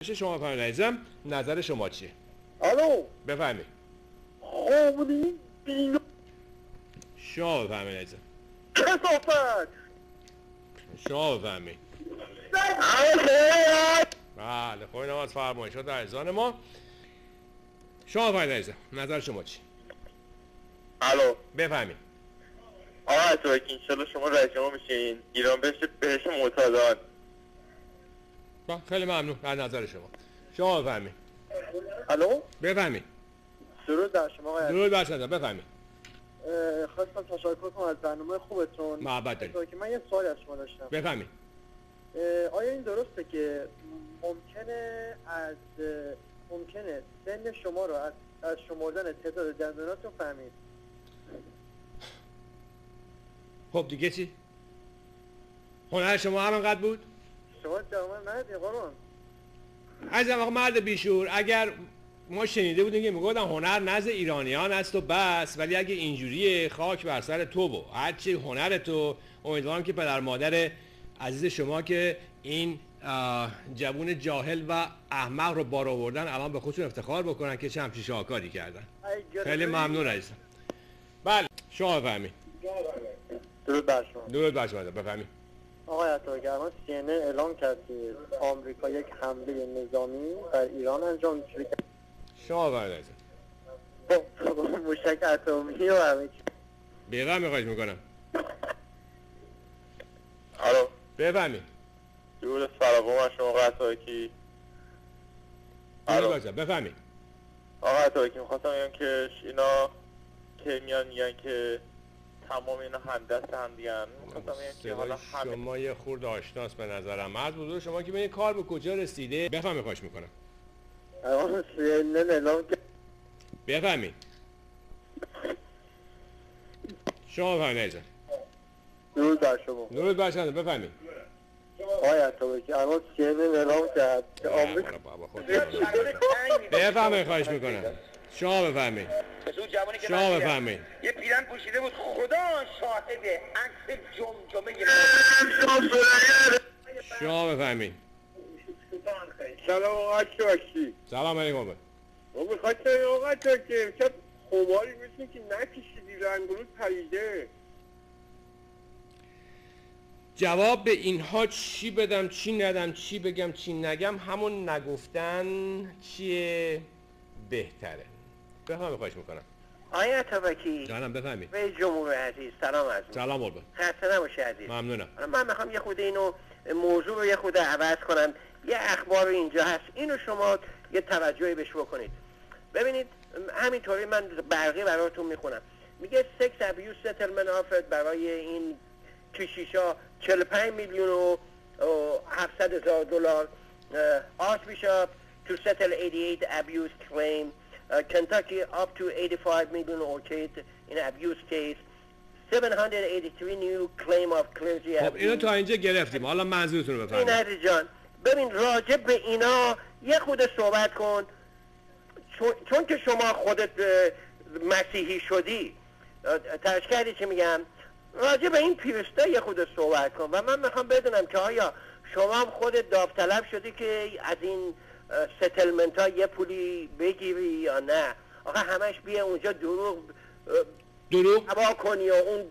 شما بفرمایید عزیزم، نظر شما چیه؟ الو بفرمایید. خامنه‌ای بینو شما بفرمایید عزیزم. کثافت شما بفرمایید. بله خب اینم از فرمایشات عزیزان ما. شما بفرمایید عزیزم، نظر شما چیه؟ الو بفرمایید. آقا اتابکی انشالله شما رئیس جمهور میشین، ایران بهش معتادان. خیلی ممنون از نظر شما. شما بفرمایید. الو بفرمایید. درود بر شما آقای درود بر شما. بفرمایید. خواستم تشکر کنم از برنامه خوبتون. محبت دارید. که من یه سوال از شما داشتم. بفرمایید. آیا این درسته که ممکنه سن شما رو از شمردن تعداد دندوناتون فهمید؟ خب دیگه چی؟ هنر شما همانقدر بود؟ شما جوان مردی قربان. عزیزم آقا مرد بیشور، اگر ما شنیده بودیم که میگفتن هنر نزد ایرانیان است و بس، ولی اگه اینجوریه خاک بر سر تو و هرچی هنر تو. امیدوارم که پدر مادر عزیز شما که این جوون جاهل و احمق رو بار آوردن الان به خودشون افتخار بکنن که چه همچین شاهکاری کردن. خیلی ممنون عزیزم. بله شما بفرمایید. درود بر شما. درود بر شما. بفرمایید. آقای عطاگرم CNN اعلام کرد که آمریکا یک حمله نظامی بر ایران انجام میشه. شما بفرمایید. با موشک اتمی و همه چی. بیغم میخواهش میکنم. الو بفرمایید. درود فراوان بر شما آقای عطاگرم. درود بر شما. بفرمایید. آقای عطاگرم میخواستم بگم که اینا که میگن که تمام اینا همدست هم دیگن. شما یه خورده آشناس به نظرم. از بزرگ شما که ببینید کار به کجا رسیده. بفرمایید خواهش میکنم. الان CNN اعلام کرد. بفرمایید. شما بفرمایید. درود بر شما. درود بر شما. بفرمایید. آقای عطاگرم الان CNN اعلام کرد که آمریکا بفرمایید خواهش میکنم. شما بفرمایید. شما بفرمایید. یه پیرن پوشیده بود، خدا شاهده، عکس جمجمه شما بفرمایید. سلام آقای عطاگرم. سلام علیکم. ما میخواستم آقای عطاگرم چه خماری مثل که نکشیدی رنگولود پریده. جواب به اینها چی بدم چی ندم، چی بگم چی نگم، همون نگفتن چیه بهتره. بفرمایید خواهش میکنم. آیا عطاگرم جانم بفرمایید. رئیس جمهور عزیز سلام عرض می‌کنم. سلام قربان. خسته نباشی عزیز. ممنونم. من میخوام یه خود اینو موضوع رو یه خود عوض کنم. یه اخبار اینجا هست، اینو شما یه توجهی بهش بکنید. ببینید همینطوری من برقی براتون میخونم. میگه sex abuse settlement offered برای این کشیشا 45 میلیون و 700,000 دلار. Archbishop to settle 88 abuse claim. Kentucky up to 85 million orchid in abuse case. 783 new claim of clergy abuse. خب اینو تا اینجا گرفتیم، حالا منظورتون رو بفرمایید. این عزیز جان ببین راجع به اینا یه خود صحبت کن، چون که شما خودت مسیحی شدی ترش کردی چه میگم، راجع به این پیرستا یه خود صحبت کن. و من میخوام بدونم که آیا شما هم خودت داوطلب شدی که از این ستلمنت ها یه پولی بگیری یا نه؟ آخه همش بیا اونجا دروغ هوا کنی و اون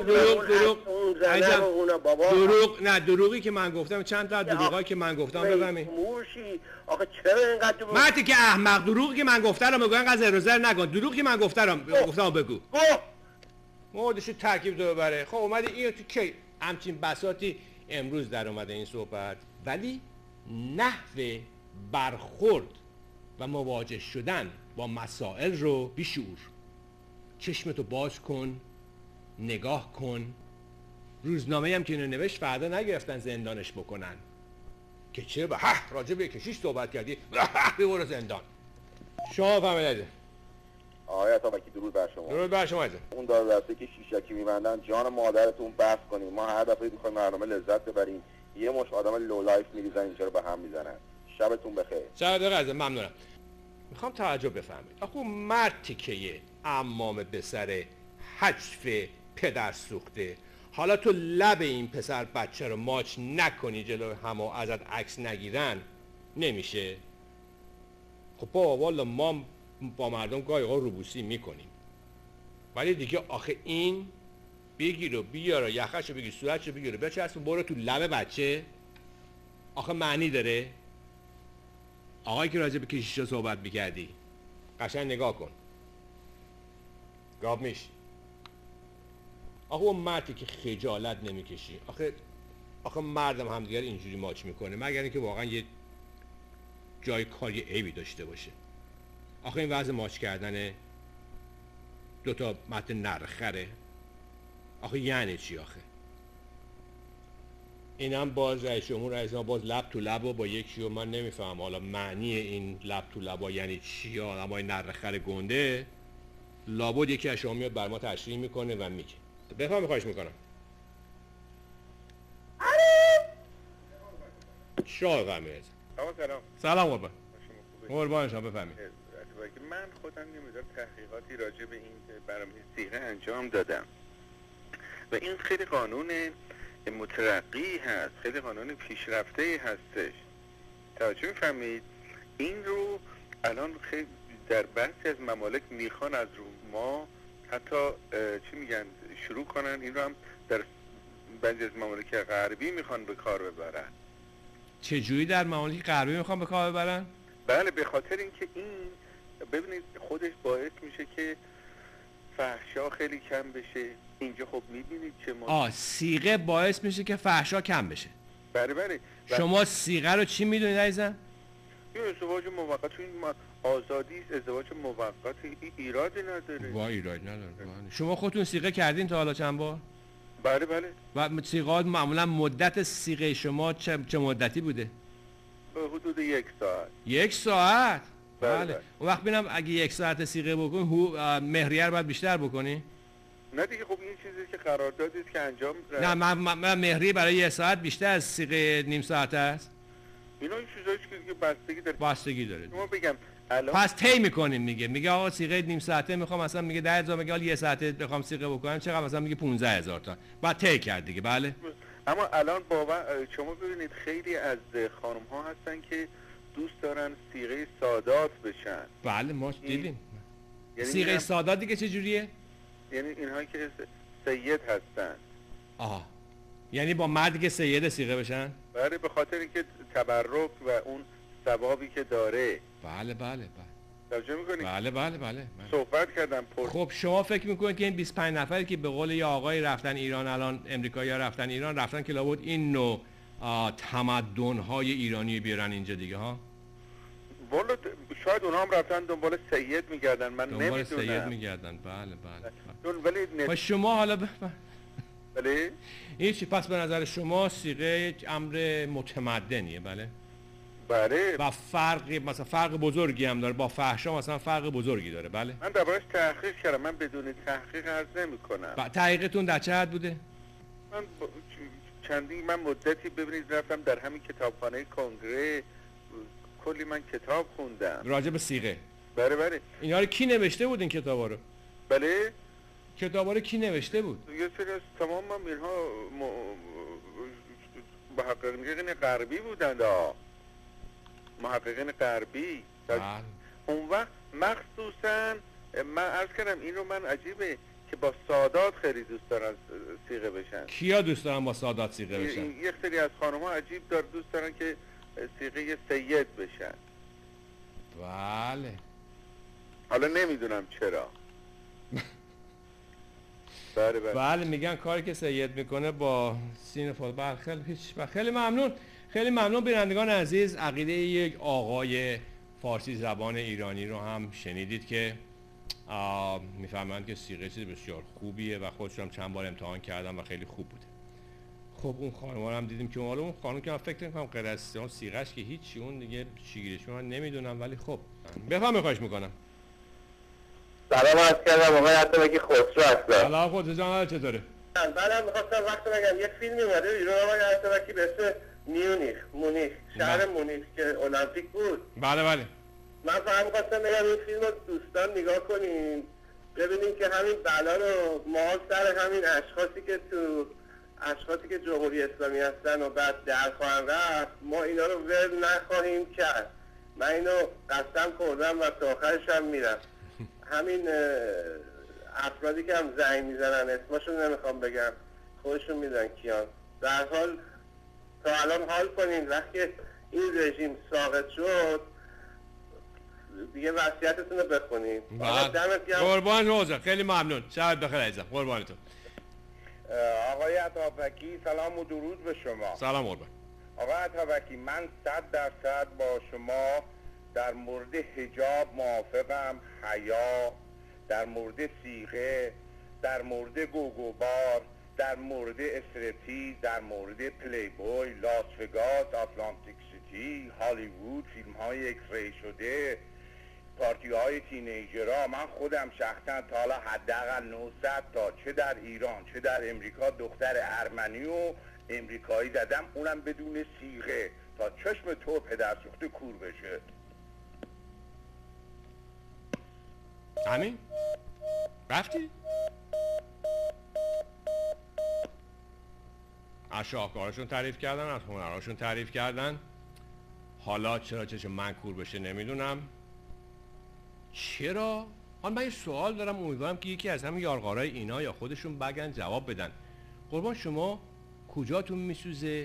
دروغ نه، دروغی که من گفتم چند تا دروغایی که من گفتم بفهمی مورشی. آخه چرا اینقدر دروغ؟ مردی که احمق، دروغی که من گفتم رو میگم اینقدر زر و زر نکن. دروغی که من گفتم بگو. موردشو ترکیب دو ببره. خب اومدی اینو تو کی همچین بساطی امروز در اومده این صحبت، ولی نحوه برخورد و مواجه شدن با مسائل رو بیشعور. چشمتو باز کن، نگاه کن. روزنامه هم که اینو نوشت فردا نگرفتن زندانش بکنن که چه به راجع به کشیش صحبت کردی ببرو زندان. شما فهمیدید. آقای عطاگرم درود بر شما. درود بر شما. اون دار دسته که شیشکی میبندن جان مادرتون بحث کنیم. ما هر دفعه میخوایم برنامه لذت ببریم یه مش آدم لو لایف میریزن اینجا رو به هم میزنن. شبتون بخیر. شب بخیر. ممنونم. میخوام توجه بفرمایید. آخه مرد تکیه عمام به سر حجف پدر سوخته. حالا تو لب این پسر بچه رو ماچ نکنی جلو همه ازت عکس نگیرن، نمیشه. خب با والا ما با مردم گاهی اوقات روبوسی میکنیم، ولی دیگه آخه این بگیر و بیار و یخشو بگیر صورتشو بگیر و بچسب برو تو لب بچه، آخه معنی داره؟ آقایی که راجع به کشیشا صحبت میکردی قشنگ نگاه کن، گاب میش. آخه اون مردی که خجالت نمیکشی، آخه مردم همدیگر اینجوری ماچ میکنه مگر اینکه واقعا یه جای کاری عیبی داشته باشه. آخه این وضع ماچ کردن دوتا متن نرخره، آخه یعنی چی آخه؟ اینم باز رئیس جمهور رئیس ما باز لب تو لب و با یکی و من نمیفهم حالا معنی این لب تو لب یعنی چی. آدمای نرخر گنده لابد یکی از شما میاد بر ما تشریح میکنه و میگه. بفهم خواهش میکنم. شاه قمیز. سلام قربان. قربان شما بفهمید. من خودم یه مقدار تحقیقاتی راجع به این برنامه صیغه انجام دادم و این خیلی قانون مترقی هست، خیلی قانون پیشرفته هستش. توجه می‌فرمایید؟ این رو الان خیلی در بعضی از ممالک میخوان از رو ما حتی چی میگن شروع کنن، این رو هم در بعضی از ممالک غربی میخوان به کار ببرن. چجوری در ممالک غربی میخوان به کار ببرن؟ بله، به خاطر اینکه این ببینید خودش باعث میشه که فحشا خیلی کم بشه. اینجا خب میبینید چه صیغه باعث میشه که فحشا کم بشه. بله. شما صیغه رو چی میدونید عزیزم؟ این ازدواج موقت، این آزادی ازدواج موقت ایرادی نداره. ایرادی نداره. شما خودتون صیغه کردین تا حالا چند بار؟ بله. و صیغه معمولا مدت صیغه شما چه مدتی بوده؟ به حدود 1 ساعت. 1 ساعت؟ بله. اون وقت ببینم اگه 1 ساعت صیغه بکنی مهریه رو باید بیشتر بکنی؟ نه دیگه، خب این چیزی که قراردادی است که انجام نه من مهریه برای 1 ساعت بیشتر از صیغه نیم ساعت است. اینا این چیزایی که بستگی داره. شما بگم الان پس طی میکنیم، میگه آقا صیغه نیم ساعته میخوام، مثلا میگه 10,000، میگه حالا 1 ساعته بخوام صیغه بکنم چقدر، مثلا میگه 15,000 تا. بعد طی کرد دیگه. بله. اما الان شما ببینید خیلی از خانم ها هستن که دوست دارن صیغه سادات بشن. بله ما دیدیم. یعنی صیغه سادات دیگه چه جوریه؟ یعنی اینها که سید هستن. آها، یعنی با مردی که سید صیغه بشن؟ بله، به خاطر اینکه تبرک و اون ثوابی که داره. بله. توجه میکنید؟ بله. صحبت کردم خب شما فکر میکنید که این 25 نفری که به قول یه آقای رفتن ایران، الان امریکایی‌ها رفتن ایران، رفتن که لابد این نوع تمدن‌های ایرانی بیارن اینجا دیگه ها؟ والا شاید اونها هم رفتن دنبال سید میگردن، من نمیدونم. دنبال سید میگردن. بله. ولی شما حالا بله این چی؟ پس به نظر شما صیغه امر متمدنیه؟ بله. و فرق بزرگی هم داره با فحشا، مثلا فرق بزرگی داره. بله. من دربارش تحقیق کردم، من بدون تحقیق عرض نمی‌کنم. تحقیقتون در چه حد بوده؟ من مدتی ببینید رفتم در همین کتابخانه کنگره، کلی من کتاب خوندم راجع به صیغه. بله. اینا رو کی نوشته بود این کتابا رو؟ بله. کتابا رو کی نوشته بود؟ یه سری از تمام اینها محققین غربی بودند. محققین غربی. اون وقت مخصوصا من عرض کردم این رو، من عجیبه که با سادات خیلی دوست دارن صیغه بشن. کیا دوست دارن با سادات صیغه بشن؟ یک سری از خانم‌ها عجیب دوست دارن که صیغه سید بشن. بله. حالا نمیدونم چرا. بله میگن کاری که سید میکنه با سین فوتبال. خیلی ممنون بینندگان عزیز. عقیده یک آقای فارسی زبان ایرانی رو هم شنیدید که میفهمند که صیغه چیز بسیار خوبیه و خودشون چند بار امتحان کردم و خیلی خوب بوده. خب اون خانم رو هم دیدیم که اون خانم که من فکر نمی‌کنم غیر از اون صیغه‌اش که هیچی، اون دیگه چیگیرش من نمیدونم، ولی خب بفهمید. خواهش میکنم. سلام عرض کردم آقای عطابکی، خسرو هستم. سلام خسرو جان، چطوره؟ بعدم می‌خواستم وقت بگم یک فیلمی اومده ایران آقای عطابکی به اسم مونیخ، شهر مونیخ که المپیک بود. بله. من فقط می‌خواستم بگم این فیلم رو دوستان نگاه کنین، ببینین که همین بلا رو ما سر همین اشخاصی که تو اشخاصی که جمهوری اسلامی هستن و بعد در خواهند رفت، ما اینا رو ول نخواهیم کرد. من اینو قسم خوردم و تا آخرش هم میرم. همین افرادی که هم زنگ میزنن اسمشون نمیخوام بگم، خودشون میدونن کیان. در حال تا الان حال کنین وقتی این رژیم ساقط شد دیگه وصیتتون رو بخونین. قربان روزه، خیلی ممنون. شب بخیر عزیزم. قربانتون. آقای عطابکی سلام و درود به شما. سلام قربان. آقای عطابکی من 100% با شما در مورد حجاب موافقم، حیا، در مورد صیغه، در مورد گوگوبار، در مورد استرپتیز، در مورد پلی بوی، لاس وگاس، آتلانتیک سیتی، هالیوود، فیلم های اکسری شده، پارتی های تینیجرها. من خودم شخصا تا حالا حداقل 900 تا چه در ایران چه در امریکا دختر ارمنی و امریکایی دیدم، اونم بدون صیغه، تا چشم تو پدر سوخته کور بشه. همین؟ رفتی؟ از شاهکارشون تعریف کردن، از هنرهاشون تعریف کردن. حالا چرا چشم من کور بشه نمیدونم. چرا؟ حالا من یه سوال دارم، امیدوارم که یکی از همین یارغارای اینا یا خودشون بگن جواب بدن. قربان شما کجاتون میسوزه؟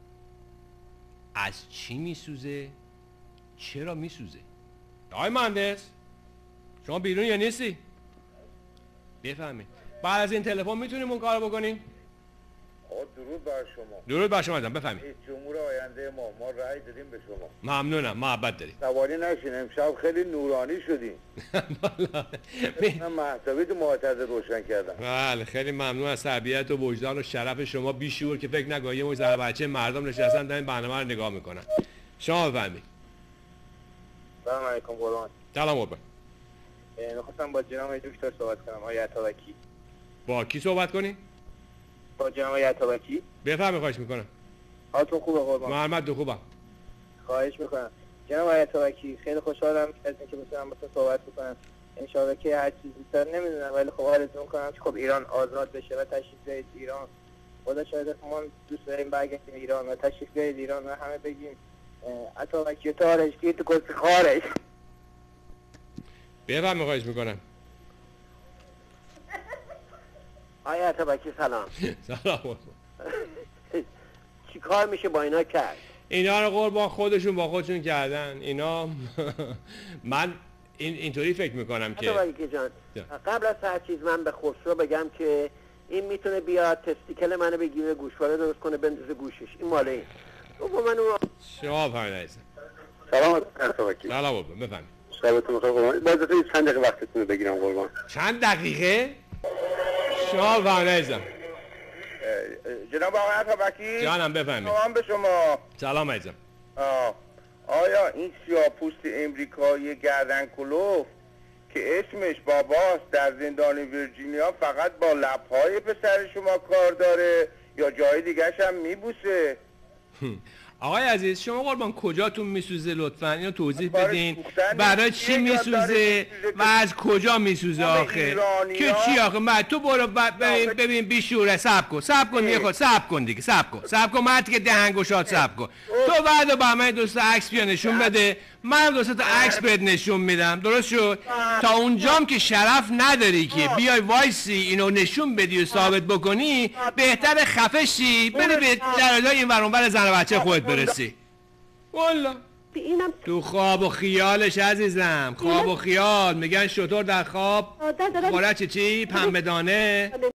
از چی میسوزه؟ چرا میسوزه؟ آقای مهندس شما بیرون یا نیستی؟ بفهمید. بعد از این تلفن میتونیم اون کارو بکنیم؟ درود بر شما. درود بر شما ازم. بفهمید. جمهور آینده ما رأی دادیم به شما. ممنونم. محبت دارید. سوالی نشین، امشب خیلی نورانی شدیم. من محتوی تو معترض روشن کردم. بله خیلی ممنون از تربیت و وجدان و شرف شما، بی شعور که فکر نکنید یه زن بچه مردم نشستن دارن برنامه رو نگاه میکنن. شما بفهمید. سلام علیکم قربان. سلام قربان. می‌خواستم با جناب دکتر صحبت کنم. آقای عطابکی. با کی صحبت کنی؟ با جناب عطابکی. بفرمایید. خواهش میکنم. حالتون خوبه قربان؟ محمد دو خوبم. خواهش میکنم. جناب عطابکی خیلی خوشحالم از اینکه بتونم با تو صحبت بکنم. ان شاءالله که هر چیزی بیشتر نمیدونم ولی خب آرزو میکنم که خب ایران آزاد بشه و تشریف بیارید ایران. خدا شاید ما دوست داریم برگردیم ایران و تشریف بیارید ایران و همه بگیم عطابکی تارش گیر تو کسی خارش. بفرمایید. خواهش میکنم. آیا عطابکی سلام. سلام. چی کار میشه با اینا کرد؟ اینا رو قربان خودشون با خودشون کردن. اینا من اینطوری فکر میکنم که عطابکی جان قبل از هر چیز من به خسرو بگم که این میتونه بیاد تستیکل منو بگیره، گوشواره درست کنه بندازه گوشش. این مال این. تو با من اون شما بفرمایید. سلام عطابکی. سلام قربان. بفرمایید. شبتون بخیر قربان. باید چند دقیقه وقتتون رو بگیرم قربان. چند دقیقه؟ شما بفرمایید. جناب آقای عطابکی جانم بفهمید. سلام به شما. سلام عزیزم. آیا این سیاه‌پوست امریکایی گردن کلوف که اسمش باباست در زندان ویرجینیا فقط با لب‌های پسر شما کار داره یا جای دیگه‌ش هم میبوسه؟ آقای عزیز شما قربان کجاتون میسوزه لطفاً اینو توضیح بدین. برای چی میسوزه و از کجا میسوزه آخه؟ که چی آخه؟ تو برو ببین بیشوره. صبر کن دیگه. خود صبر کن دیگه. صبر کن مرد که دهنگشاد صبر کن. تو بعد با من دوست عکس بیا نشون بده، من دوست تا عکس بهت نشون میدم. درست شد؟ تا اونجام که شرف نداری که بیای وایسی اینو نشون بدی و ثابت بکنی، بهتر خفه شی بری به جلالای این ور اون ور زن و بچه خودت برسی. والا تو خواب و خیالش عزیزم. خواب و خیال میگن شطور در خواب خوره چی پنبه دانه.